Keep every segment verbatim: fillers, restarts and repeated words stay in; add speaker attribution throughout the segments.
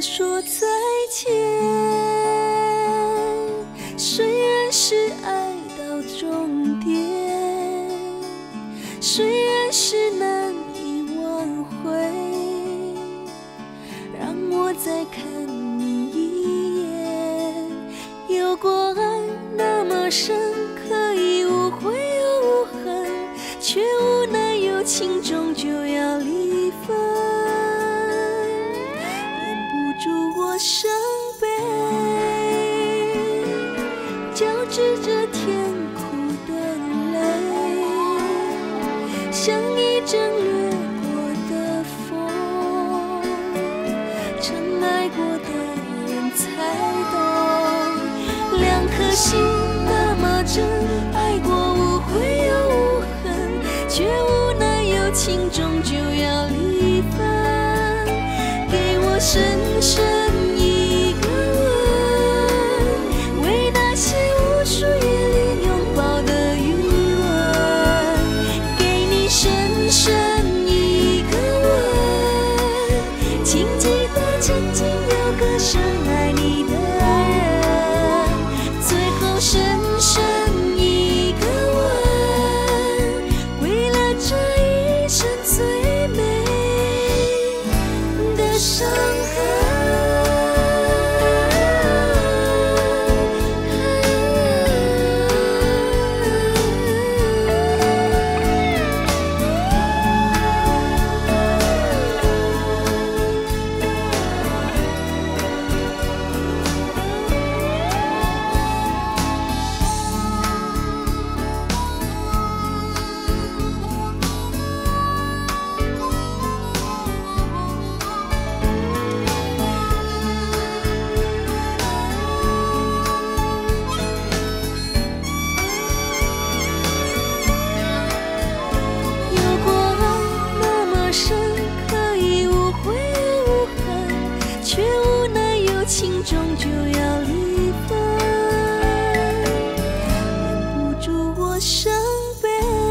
Speaker 1: 说再见。虽然是爱到终点，虽然是难以挽回，让我再看你一眼。有过爱那么深，可以无悔又无恨，却无奈有情终究要离分，掩不住我伤悲，交织着甜苦的泪，像一阵掠过的风，曾爱过的人才懂，两颗心那么真，爱过无悔又无恨，却无奈有情终究要离分，给我深深一个吻，为那些无数夜里拥抱的余温，给你深深一个吻，请记得曾经有个深爱你的爱人，最后深深一个吻，为了这一生最美的伤痕。情终究要离分，掩不住我伤悲，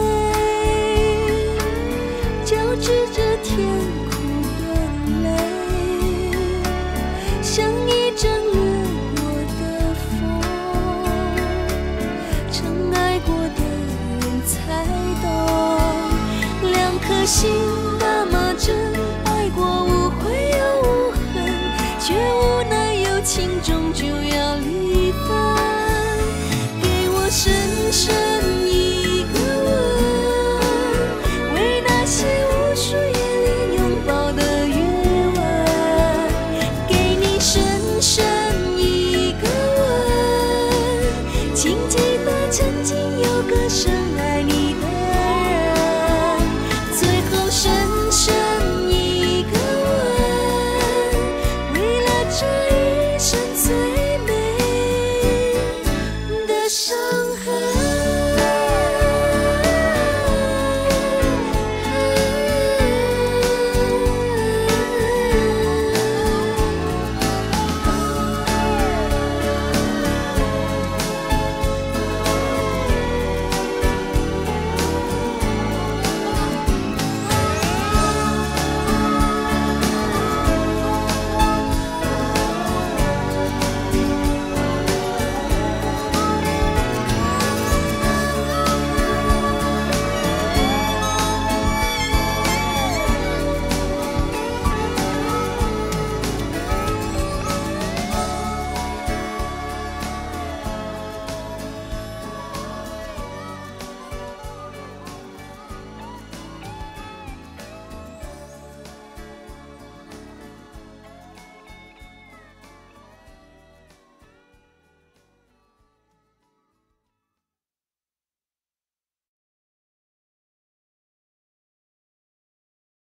Speaker 1: 交织着甜苦的泪，像一阵掠过的风，曾爱过的人才懂，两颗心那么真，爱过无悔又无恨，却无奈情终究要离分，给我深深一个吻，为那些无数夜里拥抱的余温，给你深深一个吻，请记得曾经有个深